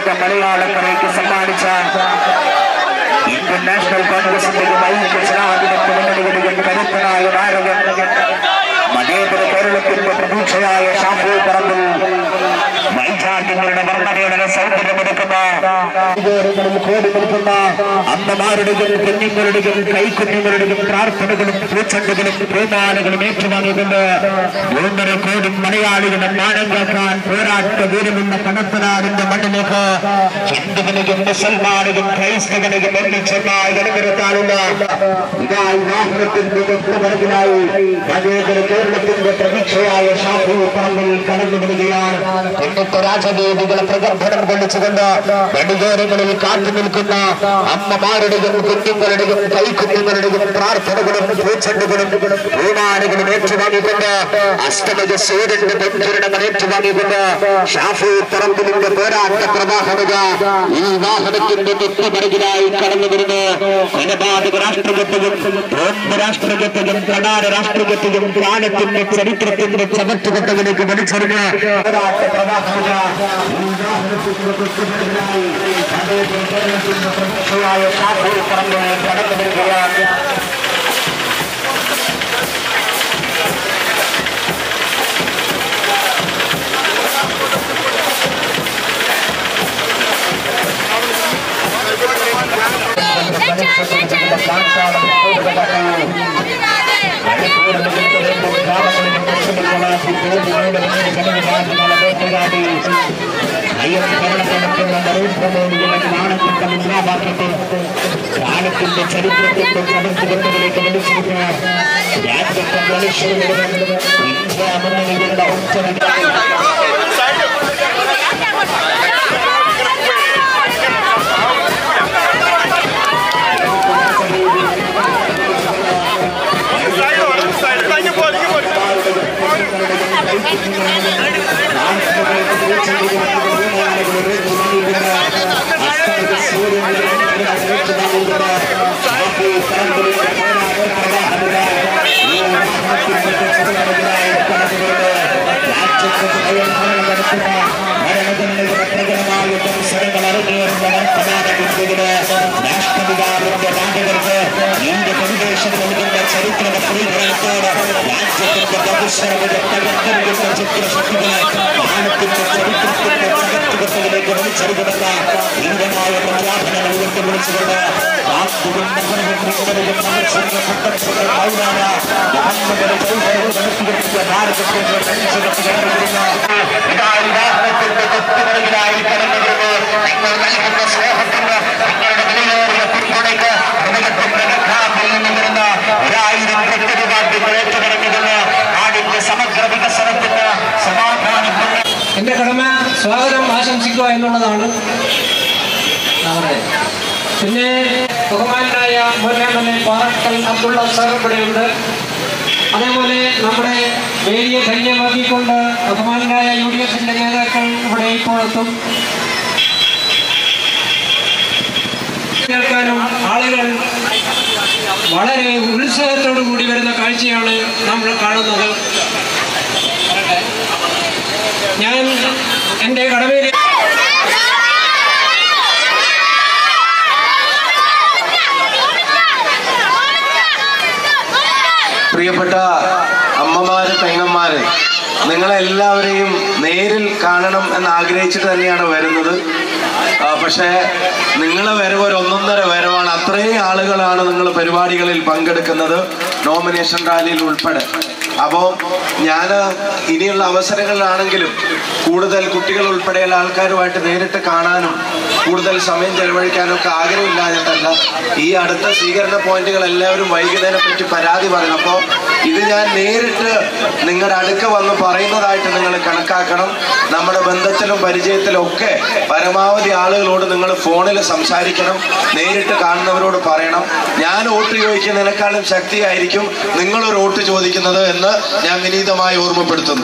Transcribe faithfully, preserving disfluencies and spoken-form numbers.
ലോക മലയാളക്കരയ്ക്ക് സമ്മാനിച്ച Indian national കോൺഗ്രസിന്റെയും ഐക്യ ജനാധിപത്യ മുന്നണികളുടെയും കരുത്തനായ നായകൻ മതേതര കേരളത്തിന്റെ പ്രതീക്ഷയായ ഷാഫി പറമ്പിൽ വൈജാത്യങ്ങളുടെ വർണ്ണനയുടെ സൗന്ദര്യമെടുക്കുന്ന കോടി നിൽക്കുന്ന അമ്മമാരുടെയും കുഞ്ഞുങ്ങളുടെയും കൈക്കുഞ്ഞുങ്ങളുടെയും പ്രാർത്ഥനകളും പൂച്ചെണ്ടുകളും പൂമാലകളും ഏറ്റുവാങ്ങിക്കൊണ്ട് മൂന്നര കോടി മലയാളികളുടെ മാനം കാക്കാൻ പോരാട്ട വീരമുള്ള കടത്തനാടിന്റെ മണ്ണിലേക്ക് ഹിന്ദുവിനെയും മുസൽമാനെയും ക്രൈസ്തവനെയും ഒന്നിച്ചൊന്നായി നിലനിർത്താനുള്ള ഇതായി വാഹനത്തിന്റെ തൊട്ടുപറകിലായി മതേതര കേരളത്തിന്റെ പ്രതീക്ഷയായ ഷാഫി പറമ്പിൽ കടന്നുവരികയാണ്. എന്നിട്ട് രാജവേദികളെ പ്രകമ്പനം കൊള്ളിച്ചുകൊണ്ട് വെടികേരങ്ങളിൽ കാത്തു നിൽക്കുന്ന അമ്മമാരുടെയും കുഞ്ഞുങ്ങളുടെയും കൈക്കുഞ്ഞുങ്ങളുടെയും പ്രാർത്ഥനകളും പൂച്ചെണ്ടുകളും പൂമാലകളും ഏറ്റുവാങ്ങിക്കൊണ്ട് അഷ്ടമജ സൂര്യന്റെ പൊൻകിരണങ്ങൾ ഏറ്റുവാങ്ങിക്കൊണ്ട് ഷാഫി പറമ്പിലിന്റെ പോരാട്ട പ്രവാഹനക ഈ വാഹനത്തിന്റെ തൊട്ടുപറകിലായി കടന്നു വരുന്നു. കൊലപാതക രാഷ്ട്രീയത്തെയും ബോംബ് രാഷ്ട്രീയത്തെയും പ്രധാന രാഷ്ട്രീയത്തെയും കാലത്തിന്റെ ചരിത്രത്തിന്റെ ചവറ്റുകൊട്ടകളിലേക്ക് വലിച്ചെറിഞ്ഞ് പോരാട്ട പ്രവാഹനക ഈ വാഹനത്തിന്റെ തൊട്ടുപറകിലായി കേരളത്തിന്റെ പ്രതീക്ഷയായ ഷാഫി പറമ്പിൽ കടന്നു വരികയാണ്. കാലത്തിന്റെ ചരിത്രത്തിന്റെ ചടങ്ങുകളിലേക്ക് വലിച്ചിരിക്കുന്ന രാജ്യത്തെ മനുഷ്യരുടെ ഇന്ത്യ മുന്നണികളുടെ ഒറ്റ രാഷ്ട്രവികാരന്റെ നാടുകൾക്ക് ഇന്ത്യ പരിവേഷം നൽകുന്ന ചരിത്ര പരിഗണനത്തോട് രാജ്യത്തിന്റെ ഭവിഷ്യയുടെ തകർത്തറിയുന്ന ചിത്രശക്തികളെ കാലത്തിന്റെ ചരിത്രത്തിന്റെ ചകറ്റുകെട്ടുകളിലേക്ക് വലിച്ചെറിയുന്ന ധീരമായ പ്രഖ്യാപനങ്ങൾ ഉയർത്തി വിളിച്ചുകൊണ്ട് വാക്കുകളും നഗരങ്ങളും പട്ടക്ഷങ്ങൾ മൗനാന മുഹമ്മദ് നടത്തിയെത്തിയ ഭാരതത്തിന്റെ വാഹനത്തിന്റെ തൊട്ടുപിറകിലായി കടന്നുവരുന്നു. നിങ്ങൾ നൽകുന്ന സ്നേഹത്തിന് നിങ്ങളുടെ വിലയേറിയ പിന്തുണയ്ക്ക് നിന്ന് വരുന്ന ഒരായിരം പ്രത്യവാദ്യങ്ങൾ ഏറ്റുപറഞ്ഞുകൊണ്ട് നാടിന്റെ സമഗ്ര വികസനത്തിന് സമാധാനം. എന്റെ കടമ സ്വാഗതം ആശംസിക്കുക എന്നുള്ളതാണ്. പിന്നെ ബഹുമാനായ മുരളി പാറക്കൽ അബ്ദുള്ള സാർ ഇവിടെയുണ്ട്. അതേപോലെ നമ്മുടെ വേദിയെ ധന്യമാക്കിക്കൊണ്ട് ബഹുമാനായ യു ഡി എഫിന്റെ നേതാക്കൾ ഇവിടെ ഇപ്പോഴെത്തും. കേൾക്കാനും ആളുകൾ വളരെ ഉത്സാഹത്തോടു കൂടി വരുന്ന കാഴ്ചയാണ് നമ്മൾ കാണുന്നത്. ഞാൻ എൻ്റെ കടമയിൽ പ്രിയപ്പെട്ട അമ്മമാര്, പെങ്ങന്മാര്, നിങ്ങളെല്ലാവരെയും നേരിൽ കാണണം എന്ന് ആഗ്രഹിച്ചിട്ട് തന്നെയാണ് വരുന്നത്. പക്ഷേ നിങ്ങളെ വരവ് ഒരു ഒന്നൊന്നര വരവാണ്. അത്രയും ആളുകളാണ് നിങ്ങൾ പരിപാടികളിൽ പങ്കെടുക്കുന്നത്, നോമിനേഷൻ റാലിയിൽ ഉൾപ്പെടെ. അപ്പോൾ ഞാൻ ഇനിയുള്ള അവസരങ്ങളിലാണെങ്കിലും കൂടുതൽ കുട്ടികൾ ഉൾപ്പെടെയുള്ള ആൾക്കാരുമായിട്ട് നേരിട്ട് കാണാനും കൂടുതൽ സമയം ചെലവഴിക്കാനും ഒക്കെ ആഗ്രഹമില്ലാഞ്ഞിട്ടല്ല. ഈ അടുത്ത സ്വീകരണ പോയിന്റുകൾ എല്ലാവരും വൈകുന്നതിനെ പറ്റി പരാതി പറയും. അപ്പോൾ ഇത് ഞാൻ നേരിട്ട് നിങ്ങളുടെ അടുക്ക വന്ന് പറയുന്നതായിട്ട് നിങ്ങൾ കണക്കാക്കണം. നമ്മുടെ ബന്ധത്തിലും പരിചയത്തിലും ഒക്കെ പരമാവധി ആളുകളോട് നിങ്ങൾ ഫോണിൽ സംസാരിക്കണം, നേരിട്ട് കാണുന്നവരോട് പറയണം. ഞാൻ വോട്ട് ചോദിക്കുന്നതിനേക്കാളും ശക്തിയായിരിക്കും നിങ്ങളൊരു വോട്ട് ചോദിക്കുന്നത് എന്ന് ഞാൻ വിനീതമായി ഓർമ്മപ്പെടുത്തുന്നു.